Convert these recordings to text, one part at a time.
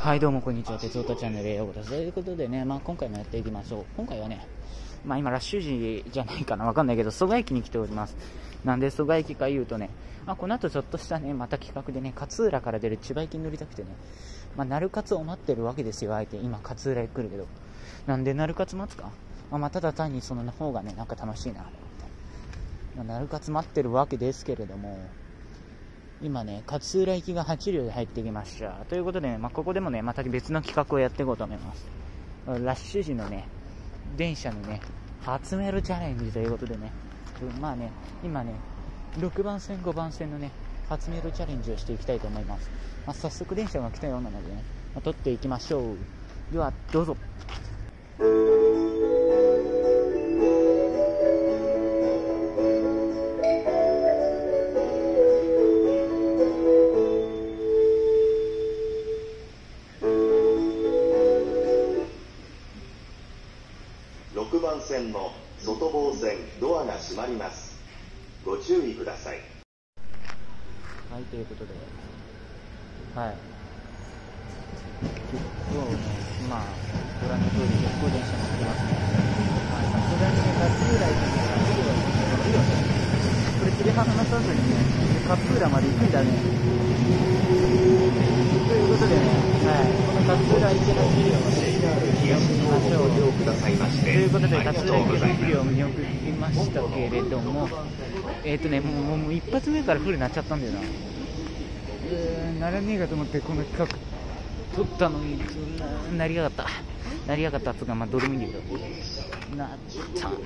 はい、どうもこんにちは。鉄オタチャンネルへようこそ。ということでね、今回もやっていきましょう。今回はね、今ラッシュ時じゃないかな、わかんないけど、蘇我駅に来ております。なんで蘇我駅か言うとね、この後ちょっとしたね、また企画でね、勝浦から出る千葉駅に乗りたくてね、鳴勝を待ってるわけですよ、相手。今、勝浦へ来るけど。なんで鳴勝待つかただ単にその方がね、なんか楽しいな。鳴勝待ってるわけですけれども、今ね、勝浦行きが8両で入ってきました。ということでね、ここでもね、また別の企画をやっていこうと思います。ラッシュ時のね、電車のね、集めるチャレンジということでね、今ね、6番線、5番線のね、集めるチャレンジをしていきたいと思います。早速電車が来たようなのでね、撮っていきましょう。では、どうぞ。 6番線の外房線ドアが閉まります。ご注意ください。 はい、ということで、はい。結構ね、ご覧の通り結構電車乗ってますね。さすがにね、勝浦駅に8両は乗るよね。これ切り離さずにね、勝浦まで行くんだね。ということでね、この勝浦行き8両はね、 ご利用くださいましてということで、勝浦行き8両を見送りましたけれども、もう一発目からフルになっちゃったんだよな。ならねえかと思ってこの企画撮ったのになりやがったっつうか、どうでもいいんだけど、なっちゃん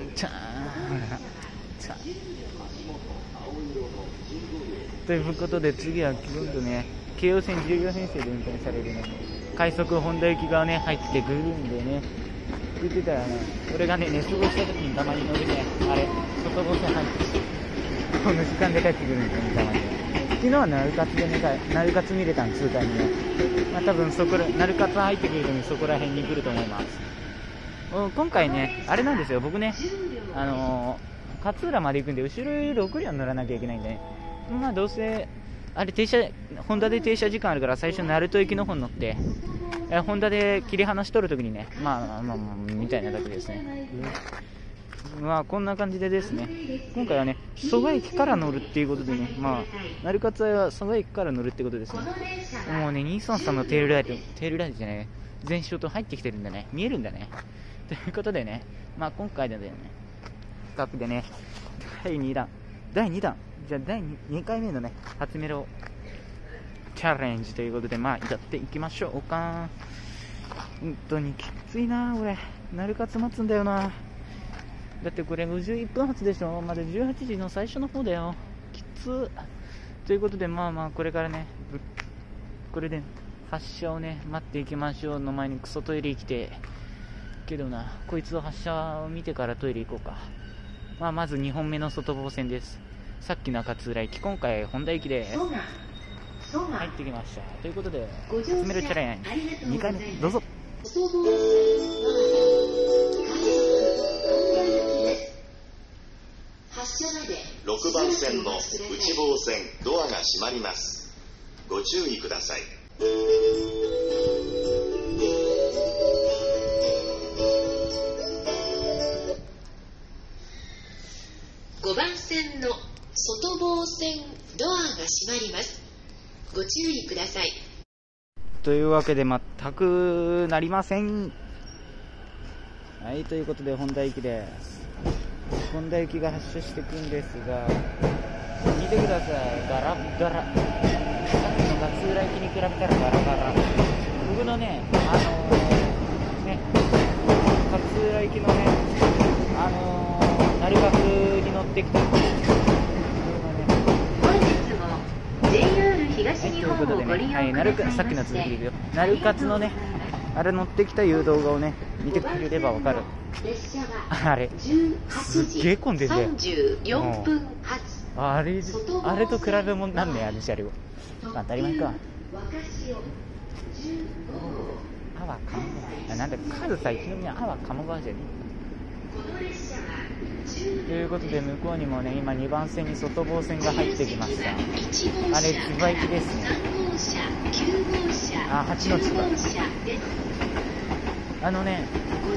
ということで、次は今度ね、京葉線14編成で運転されるね、快速本田行きがね入ってくるんでね、言ってたらね、俺がね寝過ごした時にたまに乗るね、外房線入ってきてこの時間で帰ってくるんだよね、たまに。昨日は鳴勝でね、鳴勝見れたん通過にね、多分鳴勝入ってくるのにそこら辺に来ると思います。今回ね、あれなんですよ、僕ね、勝浦まで行くんで後ろ6両乗らなきゃいけないんでね、どうせホンダで停車時間あるから、最初鳴門行きの方に乗って、ホンダで切り離し取るときにね、みたいなだけですね。こんな感じでですね、今回はね、蘇我駅から乗るっていうことでね、鳴勝は蘇我駅から乗るってことですね。もうね、233のテールライトじゃない、前照灯入ってきてるんだね、見えるんだね。ということでね、今回でね、企画でね、第2弾、じゃあ第 2回目のね、初メロチャレンジということで、やっていきましょうか。本当にきついな、俺。鳴勝待つんだよな。だってこれ51分発でしょ。まだ18時の最初の方だよ。きつということで、これからね、これで発車をね、待っていきましょうの前にクソトイレ行きて。けどな、こいつを発車を見てからトイレ行こうか。まず2本目の外房線です。さっきの勝浦駅、今回本田駅です。入ってきました。ということで、集めるチャレンジ2回目、どうぞ。 6番線の内房線ドアが閉まります。ご注意ください。 5番線の外房線ドアが閉まります。ご注意ください。 というわけで全くなりません。はい、ということで本田行きです。本田行きが発車していくんですが、見てください、ガラッガラ。さっきの勝浦行きに比べたらガラガラ。僕のね、勝浦行きのね、鳴勝に乗ってきた。ということでね、さっきの続きでよ、鳴勝のね、乗ってきたいう動画をね、見てくれればわかる。あれすっげえ混んでんだよ。あれと比べもなんねえ、あの車両。当たり前か。なんだ、数さ、一宮鴨川じゃねえ。ということで、向こうにもね、今2番線に外房線が入ってきました。あれ、千葉行きですね。 あ、8のつば。あのね、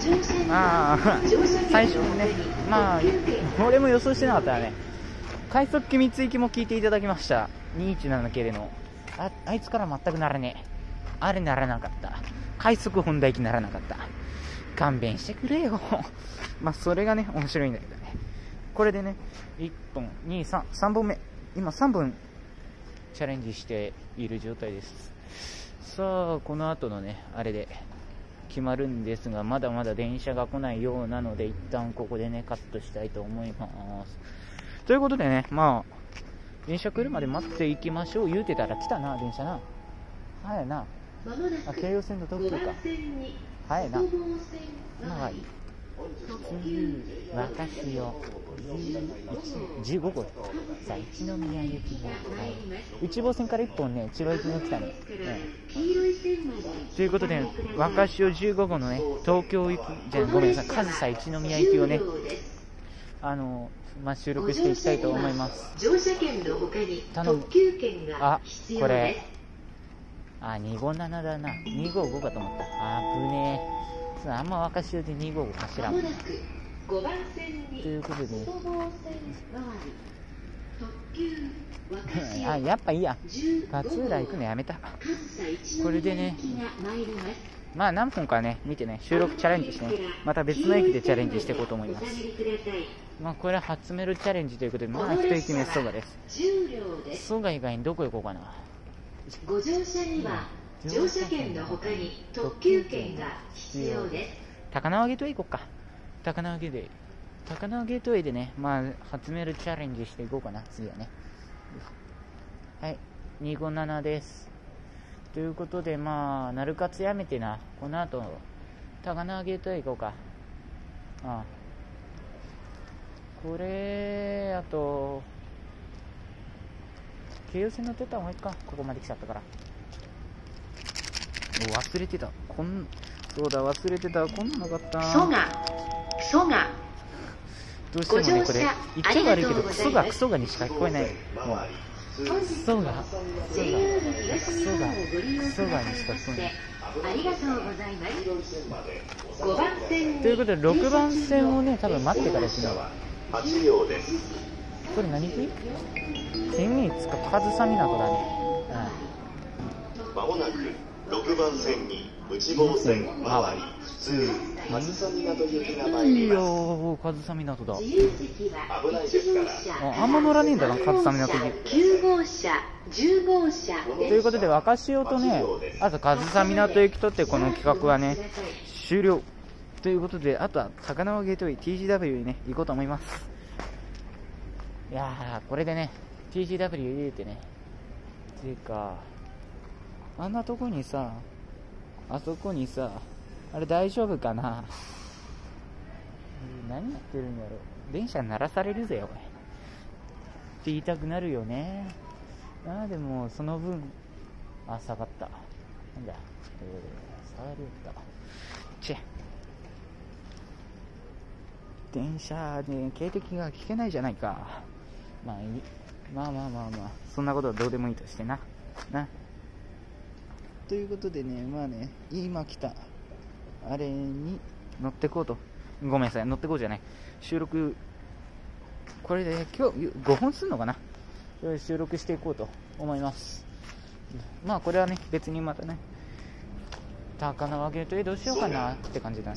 最初にね、まあ、俺も予想してなかったらね、快速機密行きも聞いていただきました。217系での。あいつから全くならねえ。あれならなかった。快速本田行きならなかった。勘弁してくれよ。まあ、それがね、面白いんだけどね。これでね、1本、2、3本目。今3本チャレンジしている状態です。さあ、この後のね、あれで決まるんですが、まだまだ電車が来ないようなので、一旦ここでね、カットしたいと思います。ということでね、まあ、電車来るまで待っていきましょう。言うてたら来たな、電車な。早いな。京葉線の特急か。早いな。まあいい。私を15号さあ、一宮行きも、内房線から1本ね、千葉行きも来たね、ということで、若潮15号のね、東京行きじゃごめんなさい、上総一宮行きをね、まあ、収録していきたいと思います。頼む。あ、これ257だな。255かと思った。ぶねえ。あんま若潮で255走らんもんな。ということでやっぱいいや。勝浦行くのやめた。これでね、まあ何本かね見てね、収録チャレンジしてね、また別の駅でチャレンジしていこうと思います。まあこれは初メロチャレンジということで、まあ1駅目蘇我です。蘇我以外にどこ行こうかな。 ご乗車には乗車券の他に特急券が必要です。 高輪ゲートウェイ行こうか。高輪ゲートウェイ。高輪ゲートウェイでね、まあ初メロチャレンジしていこうかな、次はね。はい、257です。ということで、まあ鳴勝やめてな、この後高輪ゲートウェイ行こうか。これあと京葉線乗ってった方がいいか。ここまで来ちゃったから。忘れてた。そうだ、忘れてた。こんなのなかった。 蘇我どうしてもね、これ言っちゃ悪いけど、クソがにしか聞こえない。もうクソがにしか聞こえない。 ありがとうございます。5番線ということで、6番線をね、多分待ってから行くの。 8両です。 これ何駅？千人つか上総港だね。 まもなく6番線に内房線回り普通上総港行きが参ります。いいよー、上総港だ。 危ないですから。 あんま乗らねえんだな、上総港行き。 9号車、10号車ということで、若潮とね、あと上総港行きとってこの企画はね、終了。ということで、あとは高輪ゲートウェイ TGW にね、行こうと思います。いやー、これでね、TGW 入れてね、ていうか、あんなとこにさ、あそこにさ、あれ大丈夫かな。何やってるんだろう。電車鳴らされるぜ、おい。って言いたくなるよね。でも、その分、下がった。なんだ、下がりった。電車で警笛が聞けないじゃないか。まあいい。まあ、そんなことはどうでもいいとしてな。ということでね、まあね、今来た、あれに乗ってこうと。ごめんなさい、乗ってこうじゃない。収録、これで今日5本すんのかな。収録していこうと思います。まあこれはね、別にまたね、高輪ゲートウェイどうしようかなって感じだね。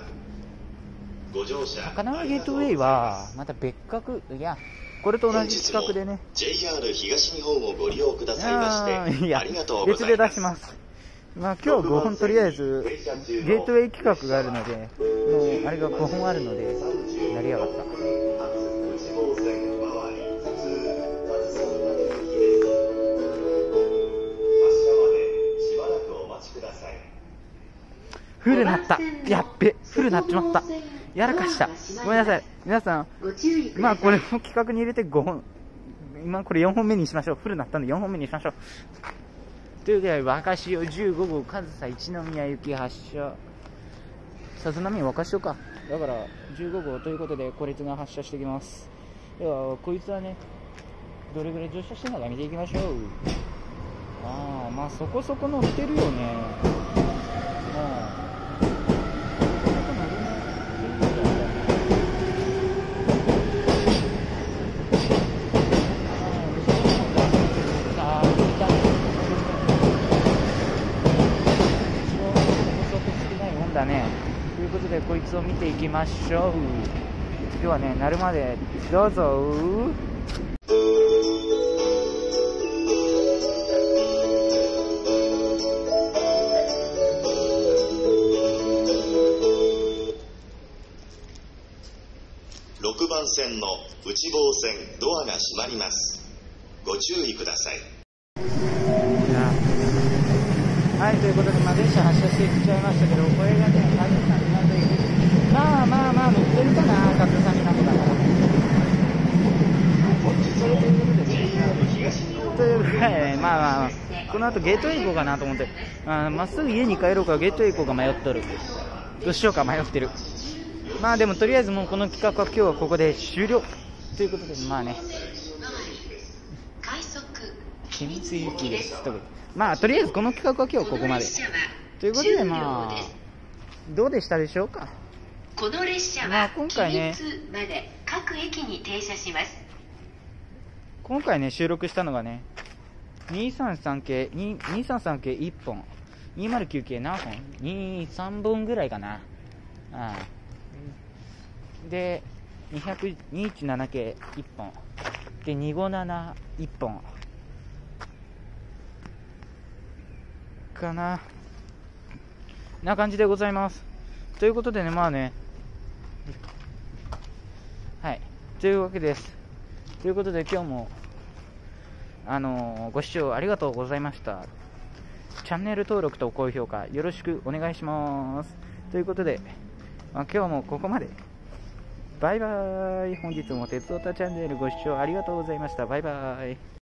高輪ゲートウェイはまた別格、いや、これと同じ企画でね、 JR 東日本をご利用くださいましてありがとうございます。 別で出します。まあ今日5本とりあえずゲートウェイ企画があるので、もうあれが5本あるのでやりやがった。フルなった。やっべ、フルなっちまった。やらかした。ごめんなさい。皆さん、まあこれも企画に入れて5本。今これ4本目にしましょう。フルなったんで4本目にしましょう。というわけで、若潮15号、上総一宮行き発車。さすがに若潮か。だから、15号ということで、こいつが発車してきます。では、こいつはね、どれぐらい乗車してるのか見ていきましょう。 ああ、まあそこそこ乗ってるよね。そこそこ乗るね。ああ、そこそこ少ないもんだね。ということでこいつを見ていきましょう。今日はね、鳴るまでどうぞ。 6番線の内房線ドアが閉まります。ご注意ください。 はい、ということで、電車発車してきちゃいましたけど、これがね、初めてなというまあまあまあ乗ってるかな、カツサミナコだから。ということで、まあこの後ゲートウェイ行こうかなと思って、まっすぐ家に帰ろうかゲートウェイ行こうか迷っとる。どうしようか迷ってる。まあでもとりあえずもうこの企画は今日はここで終了ということで、まあね、秘密行きです。まあとりあえずこの企画は今日ここまでということで、まあどうでしたでしょうか。 この列車は今回ね、まで各駅に停車します。 今回ね収録したのがね、233系1本、209系何本、3本ぐらいかな。で217系1本で257 1本かな感じでございます。ということでね、まあね、はいというわけです。ということで今日もご視聴ありがとうございました。チャンネル登録と高評価よろしくお願いします。ということで、今日もここまで。バイバイ。本日も鉄オタチャンネルご視聴ありがとうございました。バイバイ。